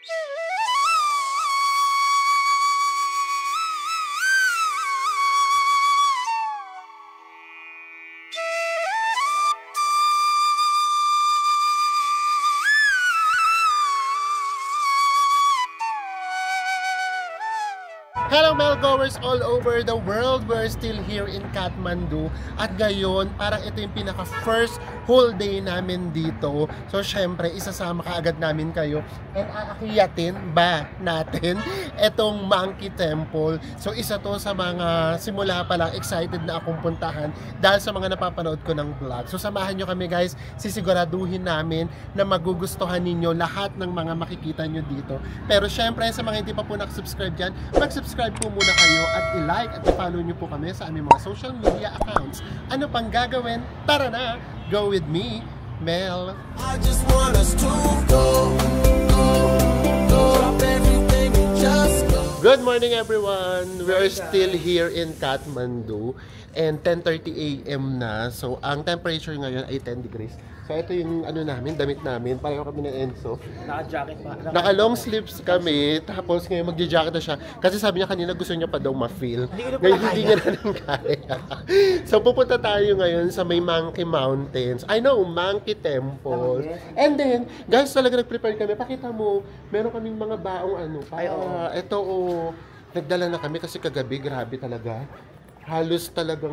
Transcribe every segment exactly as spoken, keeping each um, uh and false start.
Hello Melgoers all over the world! We're still here in Kathmandu at ngayon parang ito yung pinaka first whole day namin dito. So syempre isasama ka agad namin kayo and aakyatin ba natin itong Monkey Temple. So isa to sa mga simula pa lang excited na akong puntahan dahil sa mga napapanood ko ng vlog. So samahan nyo kami guys, sisiguraduhin namin na magugustuhan ninyo lahat ng mga makikita nyo dito. Pero syempre sa mga hindi pa po nakasubscribe dyan, mag-subscribe po muna kayo at i-like at i-follow nyo po kami sa aming mga social media accounts. Ano pang gagawin? Tara na! Go with me, Mel! I just want us to go, go, go. Drop everything and just go. Good morning everyone! We are still here in Kathmandu and ten thirty a m na. So ang temperature ngayon ay ten degrees. So ito yung ano namin, damit namin. Pareho kami ng Enzo. Naka-jacket pa. Naka, Naka long sleeves kami. Tapos ngayon magja-jacket na siya. Kasi sabi niya kanina gusto niya pa daw ma-feel. Ngayon hindi niya na rin kaya. So pupunta tayo ngayon sa may Monkey Mountains. I know, Monkey Temple. And then, guys, talaga nag-prepare kami. Pakita mo, meron kaming mga baong ano. Para, uh, ito o, oh, nagdala na kami kasi kagabi, grabe talaga. Halos talagang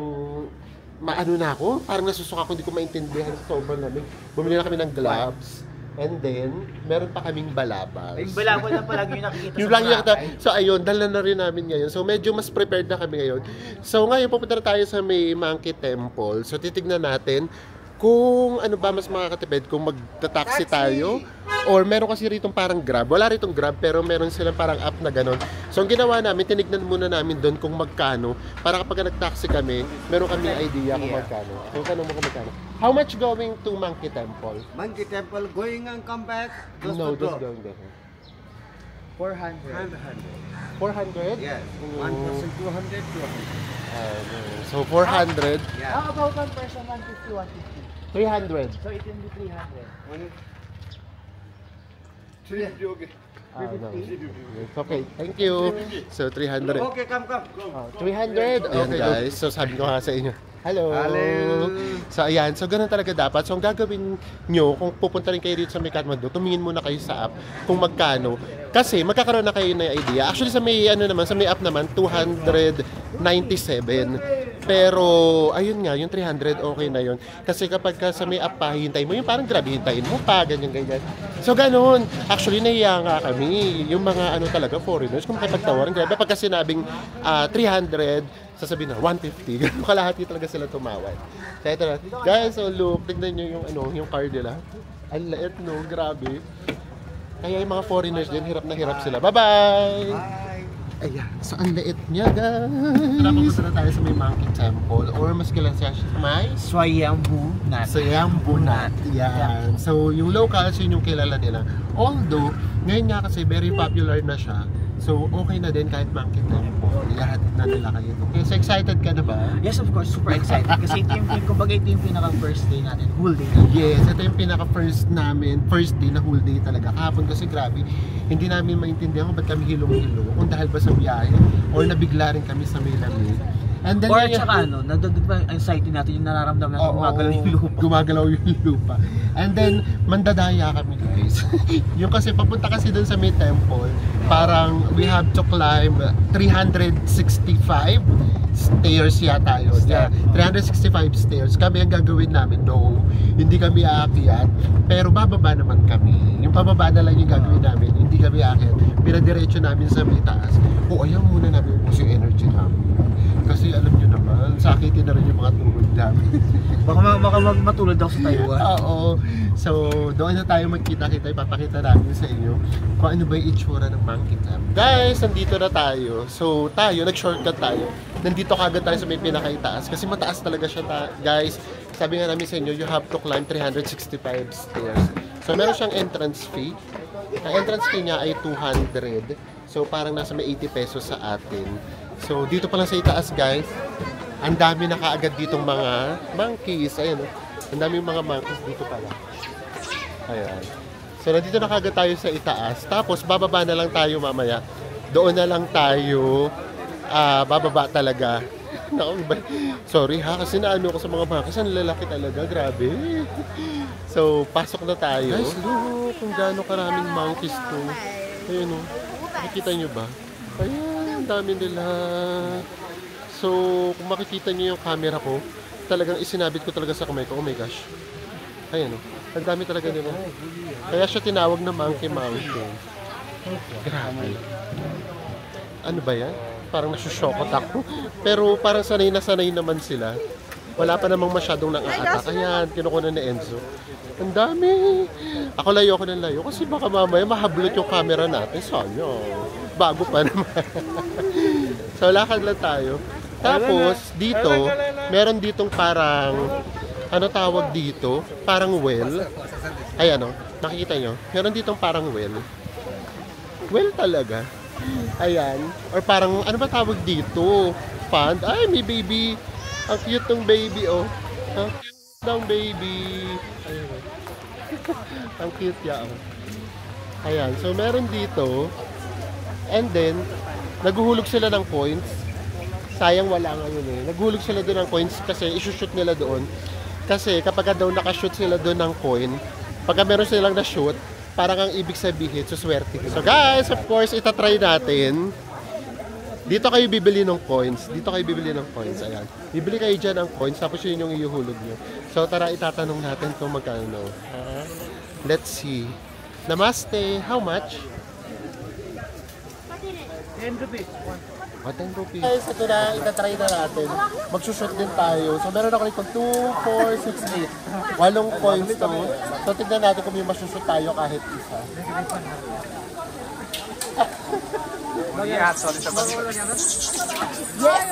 maano na ako, parang nasusuka ako, hindi ko maintindihan sa sobrang lamig. Bumili na kami ng gloves, and then, meron pa kaming balabas. Yung balabas na palagi yung nakikita yung sa lang nakita. So ayun, dala na rin namin ngayon. So medyo mas prepared na kami ngayon. So ngayon, pupunta na tayo sa may Monkey Temple. So titignan natin kung ano ba mas makakatipid, kung magta-taxi tayo or meron kasi rito parang Grab. Wala rito Grab pero meron silang parang app na gano'n. So ang ginawa namin, tinignan muna namin doon kung magkano para kapag nag-taxi kami, meron kami idea kung magkano. So tanong mo kung magkano. How much going to Monkey Temple? Monkey Temple going and come back? Just no, to just go. going there. four hundred. four hundred? Yes. Oh. One person two hundred, two hundred. Uh, so four hundred. Yeah. How about one person one fifty, one fifty? three hundred. So it will be three hundred. One. Three hundred. Okay. Ah, no. It's okay. Thank you. So three hundred. Okay, come, come. come. Oh, three hundred. Ayan guys. So sabi ko nga sa inyo. Hello. Hello. So ayan. So ganun talaga dapat. So ang gagawin nyo, kung pupunta rin kayo dito sa may Kathmandu, tumingin muna kayo sa app kung magkano. Kasi magkakaroon na kayo ng idea. Actually sa may ano naman, sa may app naman, two hundred ninety-seven. Pero ayun nga, yung three hundred okay na yun. Kasi kapag ka sa may app pa, hintayin mo, yung parang grabe, hintayin mo pa, ganyan, ganyan. So ganun. Actually, nahiya nga kami. Yung mga ano talaga, foreigners, kung makipagtawaran, grabe. Pagka sinabing uh, three hundred, sasabihin na one fifty. Ganun kalahati talaga sila tumawad. So ito na. Guys, so look, tignan nyo yung, ano, yung car nila. Ang lait, no? Grabe. Kaya yung mga foreigners din, hirap na hirap sila. Bye-bye! Bye! Ayan, so ang lait niya guys. Napapunta na tayo sa may Monkey Temple or mas kilala siya sa may Swayambhu Nath. Swayambhu Nath. Yan. So yung locals yun yung kilala nila. Although, ngayon nga kasi very popular na siya. So okay na din kahit Monkey Temple. Iyahatid na nila kayo. Okay, so excited ka na ba? Yes, of course, super excited. Kasi ito yung, kumbaga ito yung pinaka-first day natin, whole day natin. Yes, ito yung pinaka-first namin, first day na whole day talaga. Kahapon kasi grabe, hindi namin maintindihan kung ba't kami hilong-hilo, kung dahil ba sa biyahe, or nabigla rin kami sa may lamig. And then, or yun, tsaka ano, nandun ba yung anxiety natin, yung nararamdaman natin, oh, gumagalaw yung lupa. Gumagalaw yung lupa. And then, mandadaya kami guys. Yung kasi, papunta kasi dun sa may temple, parang we have to climb three hundred sixty-five stairs yata yun. Yeah, three hundred sixty-five stairs. Kami ang gagawin namin, no, hindi kami aakyat, pero bababa naman kami. Yung pababa na lang yung gagawin namin, hindi kami aakyat. Pinadiretso namin sa may taas. O, ayaw muna namin upos yung energy namin. Kasi alam nyo naman, sakitin na rin yung mga tuhod namin. Baka, baka matulad ako sa Taiwan. Oo. So, doon na tayo magkita-kita. Ipapakita namin sa inyo kung ano ba yung itsura ng Monkey Temple. Guys, nandito na tayo. So, tayo, nag-shortcut tayo. Nandito kagad tayo sa may pinakaitaas. Kasi mataas talaga siya, ta guys. Sabi nga namin sa inyo, you have to climb three hundred sixty-five stairs. So, meron siyang entrance fee. Ang entrance fee niya ay two hundred. So, parang nasa may eighty pesos sa atin. So, dito pa lang sa itaas, guys, ang dami na kaagad ditong mga monkeys. Ayan, oh. Ang dami mga monkeys dito pala. Ayan. So, nandito na kagad tayo sa itaas. Tapos, bababa na lang tayo mamaya. Doon na lang tayo uh, bababa talaga. Sorry ha, kasi naano ko sa mga monkeys. Ang lalaki talaga, grabe. So, pasok na tayo. Guys, look kung gaano karaming monkeys to. Ayun o. Nakikita nyo ba? Ayan, ang dami nila. So, kung makikita nyo yung camera ko, talagang isinabit ko talaga sa kamay ko. Oh my gosh. Ayan o. Ang dami talaga nila. Kaya siya tinawag na monkey mountain. Grabe. Ano ba yan? Parang nasushokot ako. Pero parang sanay na sanay naman sila. Wala pa namang masyadong nang-aatak. Ayan, kinukunan ni Enzo. Ang dami. Ako layo ako ng layo. Kasi baka mamaya mahablot yung camera natin. Sana. Bago pa naman. So, lakad lang tayo. Tapos, dito, meron ditong parang, ano tawag dito? Parang well. Ayan o, nakikita nyo? Meron ditong parang well. Well talaga. Ayan. Or parang, ano ba tawag dito? Pond. Ay, may baby. Ang cute ng baby, oh. Ang cute ng baby. Ayan. Ang cute ya, oh. Ayan. So, meron dito. And then, naguhulog sila ng coins. Sayang wala ngayon eh. Naguhulog sila doon ng coins kasi isushoot nila doon. Kasi kapag daw nakashoot sila doon ng coin, pagka meron silang na-shoot, parang ang ibig sabihin, suswerte. So guys, of course, itatry natin. Dito kayo bibili ng coins. Dito kayo bibili ng coins. Ayan. Bibili kayo dyan ng coins, tapos yun yung iuhulog nyo. So tara, itatanong natin kung magkano. Uh, let's see. Namaste. How much? ten rupees. Oh, ten rupees. Guys, ito na, itatry na natin. Magsushoot din tayo. So, meron ako nito two, four, six, eight. Walong coins to. So, tignan natin kung may masushoot tayo kahit isa. Yeah, sorry sa pag- Yes!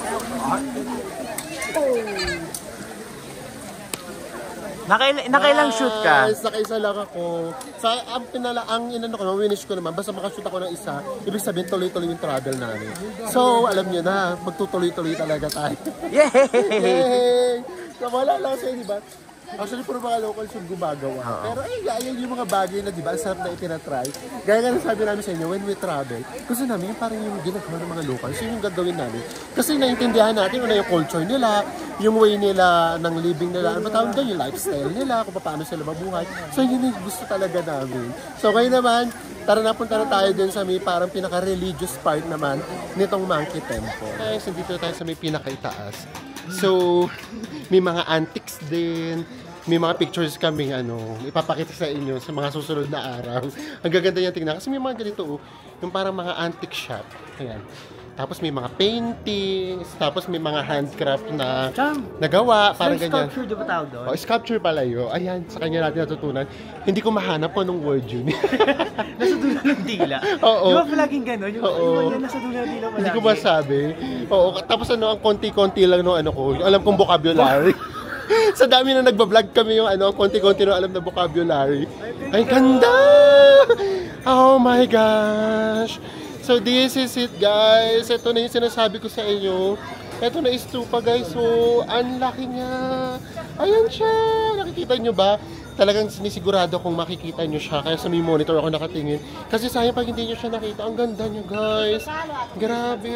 Nakail nakailang shoot ka? Guys, nakaisa lang ako. Sa ang pinala ang inano ko, winish ko naman basta makashoot ako ng isa, ibig sabihin tuloy-tuloy yung travel namin. So, alam niyo na, magtutuloy-tuloy talaga tayo. Yay! Yay! So, wala lang sa'yo, di ba? Actually, puro mga locals yung gumagawa. Uh-huh. Pero ay, ayan yung mga bagay na, di ba, ang sarap na itinatry. Gaya nga sabi namin sa inyo, when we travel, gusto namin yung parang yung ginagawa ng mga locals, yun yung gagawin namin. Kasi naintindihan natin ano yung culture nila, yung way nila ng living nila, ano ba tawag doon, yung lifestyle nila, kung paano sila mabuhay. So, yun yung gusto talaga namin. So, ngayon naman, tara na punta na tayo dun sa may parang pinaka-religious part naman nitong Monkey Temple. Guys, nandito tayo sa may pinaka-itaas. So, may mga antiques din. May mga pictures kaming ano, ipapakita sa inyo sa mga susunod na araw. Ang gaganda niya tingnan. Kasi may mga ganito, oh, yung parang mga antique shop. Ayan. Tapos may mga paintings, tapos may mga handcraft na Cham. nagawa, parang ganyan. Sculpture, di ba tawag doon? Oh, sculpture pala yun. Ayan, sa kanya natin natutunan. Hindi ko mahanap kung anong word yun. Nasa dulo ng dila. Oo. Di ba palaging gano'n? Yung Oo. iwan yan nasa dulo ng dila palagi. Hindi ko masabi. Oo, tapos ano, ang konti-konti lang no ano ko. Alam kong vocabulary. Sa dami na nagbablog kami yung ano, ang konti-konti na alam na vocabulary. Ay, ganda! Oh my gosh! So this is it guys. Ito na yung sinasabi ko sa inyo. Ito na istupa guys. So, ang laki niya. Ayan siya. Nakikita nyo ba? Talagang sinisigurado kung makikita nyo siya. Kaya sa may monitor ako nakatingin. Kasi sayang pag hindi nyo siya nakita. Ang ganda niya guys. Grabe.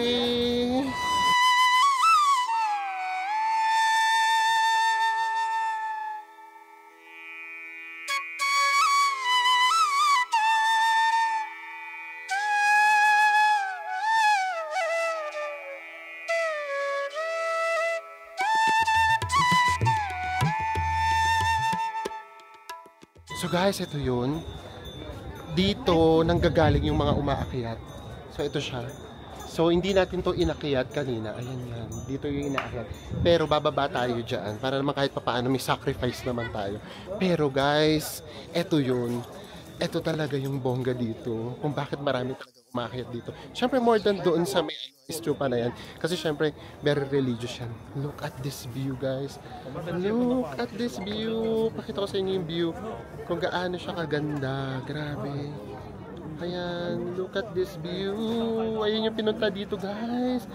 So guys, ito yun. Dito nanggagaling yung mga umaakyat. So ito siya. So hindi natin to inakyat kanina. Ayan yan. Dito yung inaakyat. Pero bababa tayo dyan. Para naman kahit papaano may sacrifice naman tayo. Pero guys, ito yun. Ito talaga yung bongga dito. Kung bakit marami talaga umaakyat dito. Siyempre more than doon sa may istupa na yan. Kasi syempre, very religious yan. Look at this view, guys. Look at this view. Pakita ko sa inyo yung view. Kung gaano siya kaganda. Grabe. Ayan. Look at this view. Ayun yung pinunta dito, guys.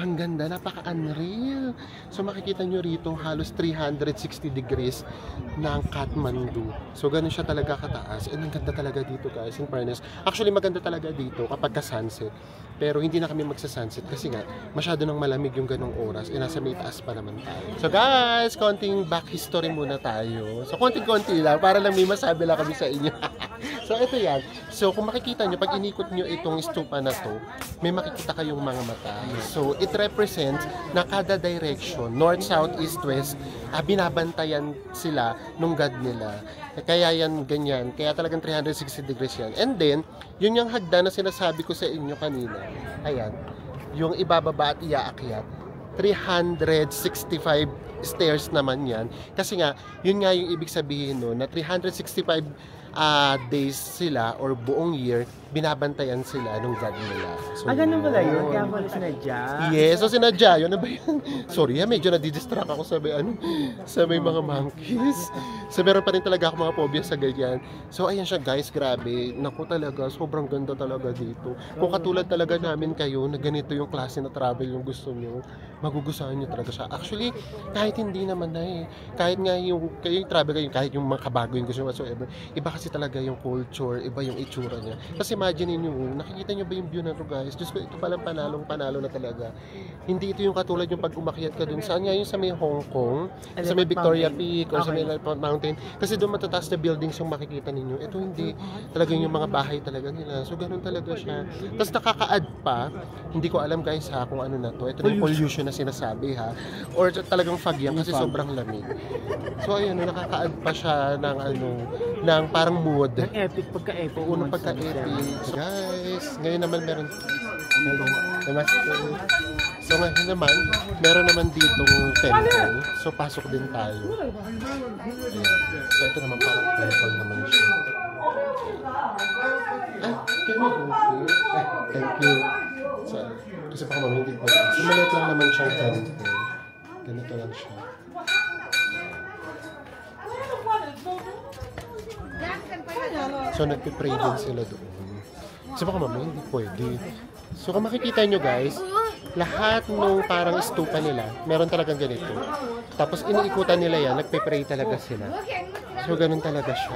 Ang ganda, napaka-unreal. So makikita nyo rito halos three hundred sixty degrees ng Kathmandu. So ganun siya talaga kataas. And ang ganda talaga dito guys, in fairness. Actually maganda talaga dito kapag ka-sunset. Pero hindi na kami magsa-sunset kasi nga masyado nang malamig yung ganung oras. E nasa may taas pa naman tayo. So guys, konting back history muna tayo. So konting-konti lang para lang may masabi lang kami sa inyo. So ito yan. So kung makikita nyo, pag inikot nyo itong stupa na to, may makikita kayong mga mata. So it represents na kada direction, north, south, east, west, ah, binabantayan sila nung God nila. Kaya yan ganyan. Kaya talagang three hundred sixty degrees yan. And then, yun yung hagdan na sinasabi ko sa inyo kanina. Ayan. Yung ibababa at iaakyat. three hundred sixty-five stairs naman yan. Kasi nga, yun nga yung ibig sabihin no, na three hundred sixty-five uh, days sila or buong year, binabantayan sila nung God nila. So, ah, ganun pala yun? Kaya pala sinadya? Yes, so sinadya yun. Ano ba yun? Sorry ha, medyo nadidistract ako sa may, ano, sa may mga monkeys. So meron pa rin talaga ako mga phobia sa ganyan. So ayan siya guys, grabe. Naku talaga, sobrang ganda talaga dito. Kung katulad talaga namin kayo, na ganito yung klase na travel yung gusto nyo, magugustuhan nyo talaga siya. Actually, kahit hindi naman na eh. Kahit nga yung, kayo yung travel kayo, kahit yung mga kabago yung gusto nyo whatsoever, iba kasi talaga yung culture, iba yung itsura niya. Kasi imagine niyo, nakikita niyo ba yung view na to guys? Diyos ko, ito palang panalong panalo na talaga. Hindi ito yung katulad yung pag umakyat ka dun. Saan nga yung sa may Hong Kong? Sa may Victoria Peak or sa may Elephant Mountain. Kasi doon matataas na buildings yung makikita ninyo. Ito hindi. Talagang yung mga bahay talaga nila. So ganun talaga siya. Tapos nakaka-add pa, hindi ko alam guys ha kung ano na to. Ito yung pollution na sinasabi ha. Or talagang fog yan kasi sobrang lamig. So ayun, nakaka-add pa siya ng ano, ng parang mood. Ang epic pagka-epic. Oo, pagka-epic. So guys, ngayon naman meron Namaste. So ngayon naman, meron naman ditong temple. So pasok din tayo. Ayan. So ito naman parang temple naman siya. Ah, can we go here? Ah, thank you. So, kasi baka mamindi ko. So maliit lang naman siyang temple. Ganito lang siya. So nagpipray din sila doon. So baka mamaya hindi pwede. So kung makikita nyo guys, lahat ng parang stupa nila, meron talagang ganito. Tapos iniikutan nila yan, nagpipray talaga sila. So ganun talaga siya.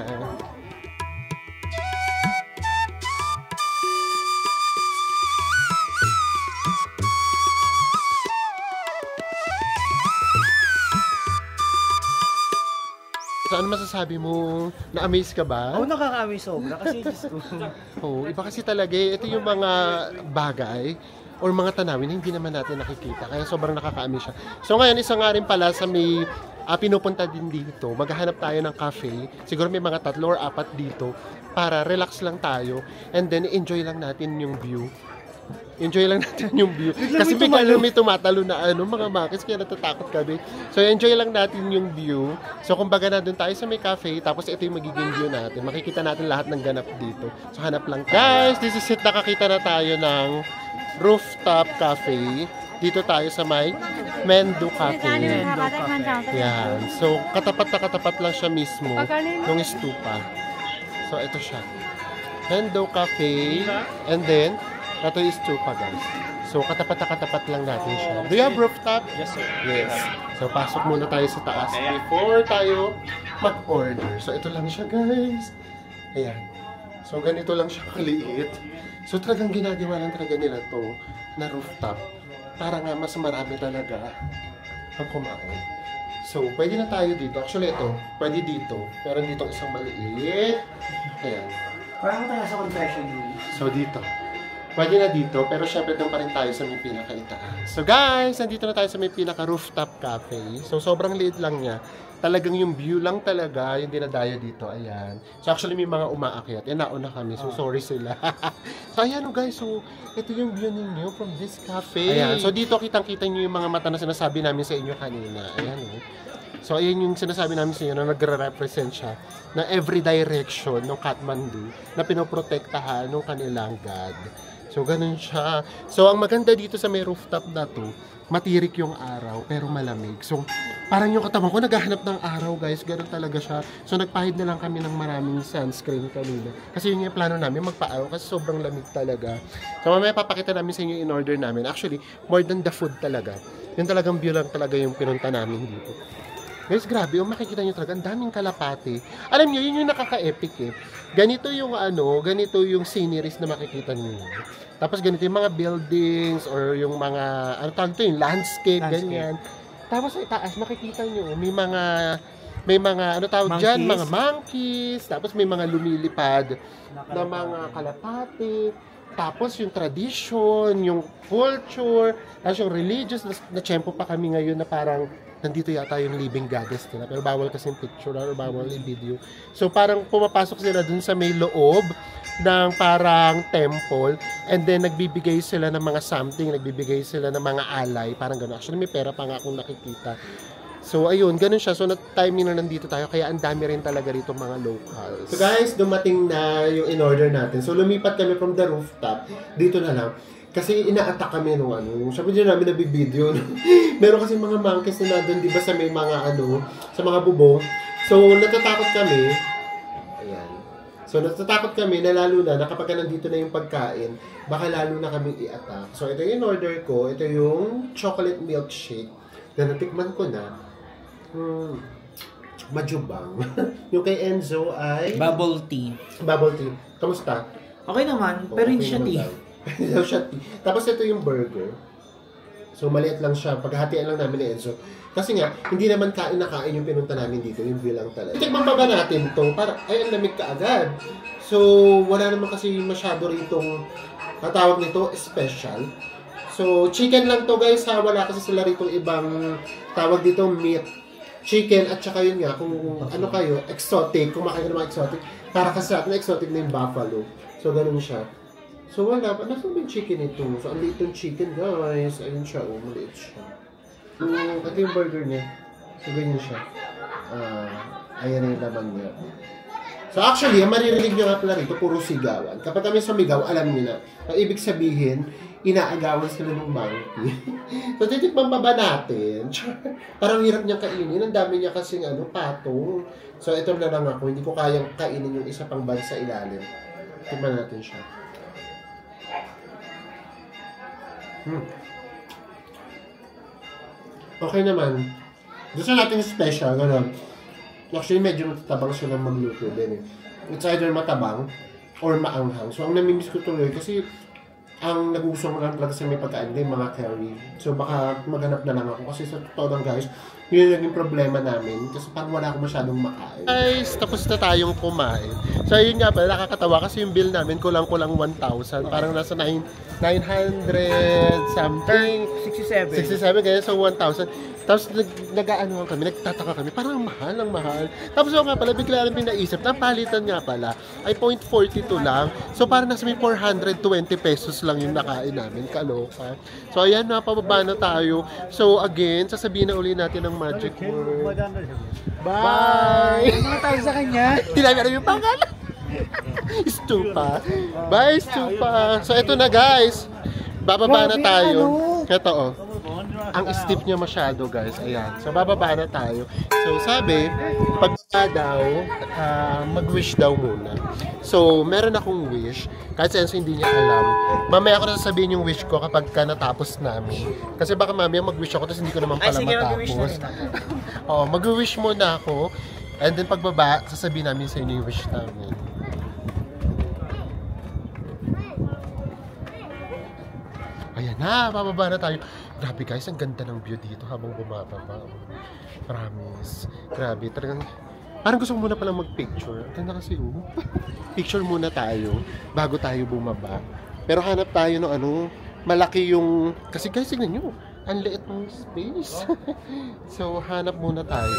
So ano masasabi mo? Na-amaze ka ba? Oo, oh, nakaka-amaze sobra kasi just ko. Oo, iba kasi talaga eh. Ito yung mga bagay or mga tanawin hindi naman natin nakikita. Kaya sobrang nakaka-amaze siya. So ngayon, isa nga rin pala sa may uh, pinupunta din dito. Maghahanap tayo ng cafe. Siguro may mga tatlo or apat dito para relax lang tayo and then enjoy lang natin yung view. Enjoy lang natin yung view. Kasi may kalo may tumatalo na ano, mga makis, kaya natatakot kami. So enjoy lang natin yung view. So kumbaga na doon tayo sa may cafe, tapos ito yung magiging view natin. Makikita natin lahat ng ganap dito. So hanap lang. Guys, this is it. Nakakita na tayo ng rooftop cafe. Dito tayo sa may Mendo Cafe. Yan. So katapat na katapat lang siya mismo ng stupa. So ito siya. Mendo Cafe. And then ito is stupa guys. So katapat na katapat lang natin siya. Do you have rooftop? Yes, sir. Yes. So pasok muna tayo sa taas before tayo mag-order. So ito lang siya guys. Ayan. So ganito lang siya kaliit. So talagang ginagawa lang talaga nila to na rooftop. Para nga mas marami talaga ang kumain. So pwede na tayo dito. Actually ito, pwede dito. Meron dito isang maliit. Ayan. Parang tayo sa confession room. So dito. Pwede na dito, pero syempre doon pa rin tayo sa may pinakaitaan. So guys, nandito na tayo sa may pinaka-rooftop cafe. So sobrang liit lang niya. Talagang yung view lang talaga, yung dinadayo dito. Ayan. So actually may mga umaakyat. Eh, nauna kami. So sorry sila. So ayan o guys. So ito yung view ninyo from this cafe. Ayan. So dito kitang-kita nyo yung mga mata na sinasabi namin sa inyo kanina. Ayan o. So, ayan yung sinasabi namin sa inyo na nagre-represent siya na every direction ng Kathmandu na pinoprotektahan ng kanilang God. So, ganun siya. So, ang maganda dito sa may rooftop na to, matirik yung araw, pero malamig. So, parang yung katawan ko naghahanap ng araw, guys. Ganun talaga siya. So, nagpahid na lang kami ng maraming sunscreen kanina. Kasi yun yung plano namin, magpa-araw kasi sobrang lamig talaga. So, mamaya papakita namin sa inyo in order namin. Actually, more than the food talaga. Yung talagang view lang talaga yung pinunta namin dito. Guys, grabe. Yung makikita nyo talaga, ang daming kalapate. Alam nyo, yun yung nakaka-epic eh. Ganito yung ano, ganito yung sceneries na makikita nyo. Tapos ganito yung mga buildings or yung mga, ano tawag ito, yung landscape, landscape, ganyan. Tapos sa itaas, makikita nyo, may mga, may mga, ano tawag dyan, mga monkeys. Tapos may mga lumilipad na mga kalapate. Tapos yung tradition, yung culture, tapos yung religious, na tiyempo pa kami ngayon na parang nandito yata yung living goddess nila. Pero bawal kasi yung picture or bawal yung video. So parang pumapasok sila dun sa may loob ng parang temple and then nagbibigay sila ng mga something, nagbibigay sila ng mga alay, parang gano'n. Actually may pera pa nga akong nakikita. So ayun, ganun siya. So na-timing na nandito tayo kaya ang dami rin talaga rito mga locals. So guys, dumating na yung in-order natin. So lumipat kami from the rooftop. Dito na lang. Kasi ina-attack kami nung ano. Sabi din namin nabibideo. Meron kasi mga monkeys na nandun, di ba, sa may mga ano, sa mga bubong. So natatakot kami. Ayan. So natatakot kami na lalo na, na kapag nandito na yung pagkain, baka lalo na kami i-attack. So ito yung order ko. Ito yung chocolate milkshake na natikman ko na. Hmm, majubang. Yung kay Enzo ay Bubble tea. Bubble tea. Kamusta? Okay naman, pero hindi siya tea. Hindi siya tea. Tapos ito yung burger. So maliit lang siya. Paghatian lang namin ni Enzo. Kasi nga, hindi naman kain na kain yung pinunta namin dito. Yung view lang talaga. Tikman pa ba natin to? Para, ay, ang lamig ka agad. So, wala naman kasi masyado ritong natawag nito, special. So, chicken lang to guys ha. Wala kasi sila rito ibang tawag dito meat. Chicken at saka yun nga, kung ano kayo, exotic, kung makain ng mga exotic. Para kasi sa atin, exotic na yung buffalo. So, ganun siya. So, wala pa. Nasaan ba yung chicken ito? So, ang liit yung chicken guys. Ayun siya, oh, maliit siya. So, ito yung burger niya. So, ganyan siya. Ah, uh, ayan na yung laman niya. So, actually, ang maririnig nyo nga pala rito, puro sigawan. Kapag kami sumigaw, alam niyo na. Ang ibig sabihin, inaagawan sila ng monkey. So, titikman pa ba natin? Parang hirap niyang kainin. Ang dami niya kasing ano, patong. So, ito na lang ako. Hindi ko kayang kainin yung isa pang bag sa ilalim. Tikman natin siya. Hmm. Okay naman. Gusto natin special, gano'n. Actually, medyo matatabang siya ng magluto din eh. It's either matabang or maanghang. So, ang namimiss ko tuloy kasi ang nagugustuhan ko lang talaga sa may pagkain din, mga curry. So, baka maghanap na lang ako. Kasi sa totoo lang guys, yun yung problema namin. Kasi parang wala akong masyadong makain. Guys, tapos na tayong kumain. So, yun nga pala, nakakatawa kasi yung bill namin kulang-kulang one thousand. Parang nasa nine hundred something. sixty-seven. sixty-seven, ganyan. So, one thousand. Tapos nag, nag-ano kami, nagtataka kami, parang ang mahal, ang mahal. Tapos so, nga pala, bigla namin naisip, na palitan nga pala, ay zero point four two lang. So parang nasa may four hundred twenty pesos lang yung nakain namin, kaloka. So ayan na, pababa na tayo. So again, sasabihin na uli natin ang magic word. Bye! Ano tayo sa kanya? Tinami na yung pangalan. Stupa. Bye, Stupa. So ito na guys, bababa na tayo. Ito oh. Ang steep niya masyado guys, ayan. So bababa na tayo. So sabi, pag daw, uh, mag-wish daw muna. So meron akong wish, kahit sa Enzo hindi niya alam. Mamaya ko na sasabihin yung wish ko kapag ka natapos namin. Kasi baka mamaya mag-wish ako tapos hindi ko naman pala Ay, sige, matapos. Oo, mag-wish muna ako. And then pagbaba, sasabihin namin sa inyo yung wish namin. Ayan na, bababa na tayo. Grabe guys, ang ganda ng view dito habang bumababa. Promise. Grabe, talagang parang gusto ko muna palang mag-picture. Ganda kasi oh. Picture muna tayo bago tayo bumaba. Pero hanap tayo ng ano, malaki yung... Kasi guys, tignan nyo, ang liit ng space. So, hanap muna tayo.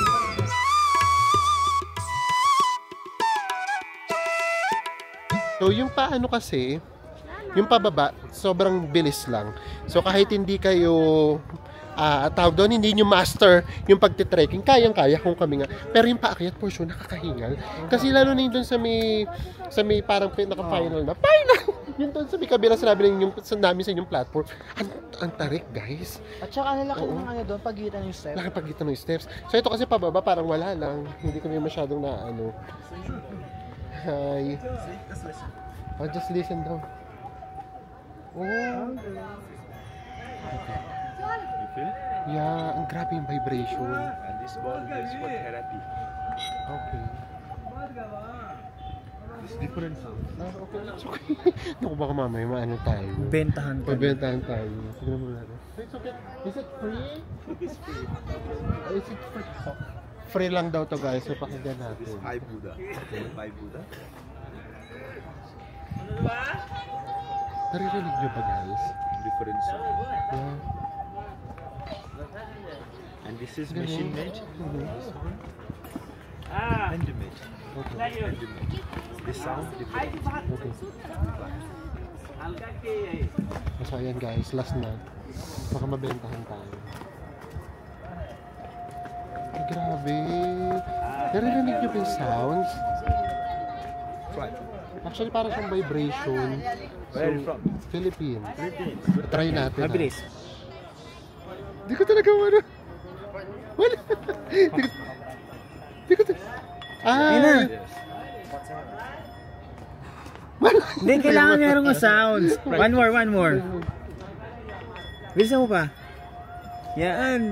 So, yung paano kasi... Yung pababa, sobrang bilis lang. So kahit hindi kayo ah tawag doon, hindi nyo master yung pagtitrekking, kayang-kaya kung kami nga. Pero yung paakyat for sure, nakakahingal. Kasi lalo na yun doon sa may, sa may parang pinaka-final na, final! Yun doon sa may kabila, sinabi lang yung, sa namin sa inyong platform. Ang, ang tarik, guys. At saka lalaki Oo. ng ano doon, pagitan yung step. Laki pagitan ng steps. So ito kasi pababa, parang wala lang. Hindi kami masyadong na ano. Hi. Oh, just listen daw. Oh. You feel? Yeah, ang grabe yung vibration. And this ball is for therapy. Okay. It's different sound. Ah, okay, it's okay. Naku, baka mamaya maano tayo. Bentahan ko. Pabentahan tayo. Tignan mo natin. It's okay. Is it free? It's free. Is it free? Free lang daw to guys. So pakinggan natin. This Pi Buddha. Pi Buddha. Naririnig nyo ba guys? Different sound. Yeah. And this is Ganun. machine made. Mhm. This one. Handmade. Okay. Handmade. This sound different. Okay. So ayan guys, last na. Baka mabentahan tayo. Ay, grabe. Naririnig nyo ba yung sounds? Try. Actually parang siyang vibration. Where are you from? Philippines. Philippines. Try natin. ha. Mabilis. Di ko talaga ano. Wala. Di ko. Di ko talaga. Ah. Ayun na. Yes. Wala. Hindi, kailangan meron ng sounds. One more, one more. Bilisan mo pa. Yan.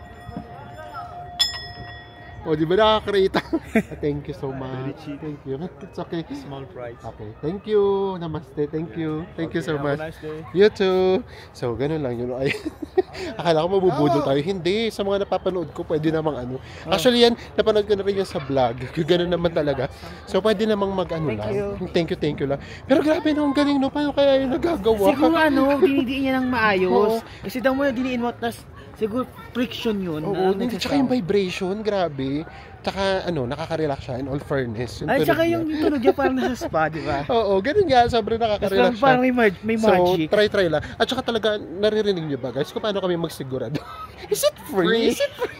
O, di ba nakaka-create? Thank you so much. Very cheap. Thank you. It's okay. Small price. Okay. Thank you. Namaste. Thank you. Thank you Okay, so have much. a nice day. You too. So, ganun lang yun. Ay, akala ko mabubudol tayo. Hindi. Sa mga napapanood ko, pwede namang ano. Actually yan, napanood ko na rin yan sa vlog. Yung ganun naman talaga. So, pwede namang mag-ano Thank lang. you. Thank you, thank you lang. Pero grabe no, ang galing no. Paano kaya yung nagagawa? Siguro ano, dinidiin niya ng maayos. Oo. Kasi daw mo na diniin mo, tas siguro friction yun. Oo, na hindi. nagsasound. Tsaka yung vibration, grabe. Tsaka ano, nakaka-relax siya in all fairness. Yung Ay, tunog tsaka niya. yung tunog niya parang nasa spa, di ba? Oo, ganun nga. Sobrang Tas nakaka-relax parang, siya. parang may, mag- may magic. So, try-try lang. At saka talaga, naririnig nyo ba guys kung paano kami magsigurado? Is it free? Free. Is it free?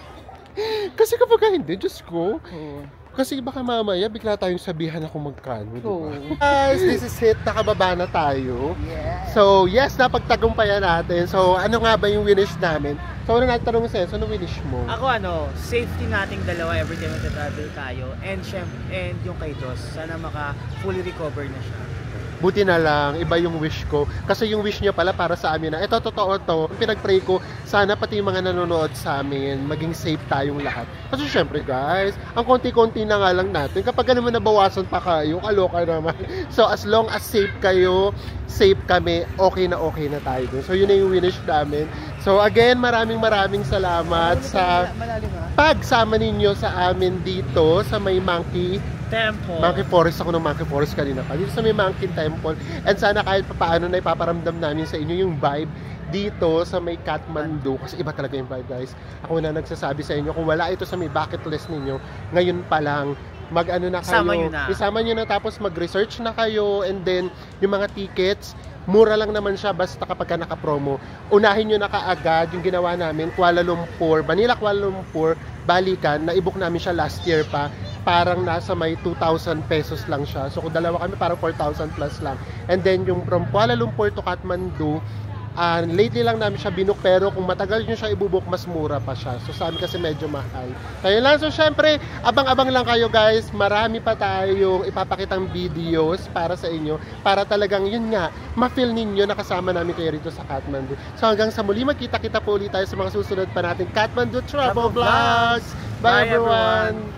Kasi kapag hindi, Diyos ko. Oo. Kasi baka mamaya, bigla tayong sabihan ako magkano, di ba? Oo. Guys, this is it. Nakababa na tayo. Yeah. So, yes, napagtagumpayan natin. So, ano nga ba yung winish namin? So, ano natin tanong sa ano winish mo? Ako ano, safety nating dalawa every time magta-travel tayo. And syempre, and yung kay Dos, sana maka fully recover na siya. Buti na lang, iba yung wish ko. Kasi yung wish niya pala para sa amin na, ito, totoo to. Pinag-pray ko, sana pati yung mga nanonood sa amin, maging safe tayong lahat. Kasi syempre guys, ang konti-konti na nga lang natin. Kapag naman nabawasan pa kayo, kaloka naman. So as long as safe kayo, safe kami, okay na okay na tayo dun. So yun na yung wish namin. So again, maraming maraming salamat sa Malalim ha? pagsama ninyo sa amin dito sa may Monkey Temple. Monkey Forest. Ako ng Monkey Forest kanina pa. Dito sa may Monkey Temple. And sana kahit papaano na ipaparamdam namin sa inyo yung vibe dito sa may Kathmandu. Kasi iba talaga yung vibe guys. Ako na nagsasabi sa inyo, kung wala ito sa may bucket list ninyo, ngayon pa lang, mag-ano na kayo. Isama nyo na. Isama nyo na tapos mag-research na kayo. And then, yung mga tickets, mura lang naman siya basta kapag ka naka-promo. Unahin nyo na kaagad yung ginawa namin, Kuala Lumpur, Manila, Kuala Lumpur, balikan, na-i-book namin siya last year pa. Parang nasa may two thousand pesos lang siya. So kung dalawa kami, parang four thousand plus lang. And then yung from Kuala Lumpur to Kathmandu, uh, lately lang namin siya binook, pero kung matagal nyo siya ibubuk, mas mura pa siya. So sa amin kasi medyo mahal. Kaya lang, so syempre, abang-abang lang kayo guys. Marami pa tayong ipapakitang videos para sa inyo. Para talagang yun nga, ma-feel ninyo na kasama namin kayo rito sa Kathmandu. So hanggang sa muli, magkita-kita po ulit tayo sa mga susunod pa natin Kathmandu Travel Travel Vlogs. Bye, Bye, everyone! everyone.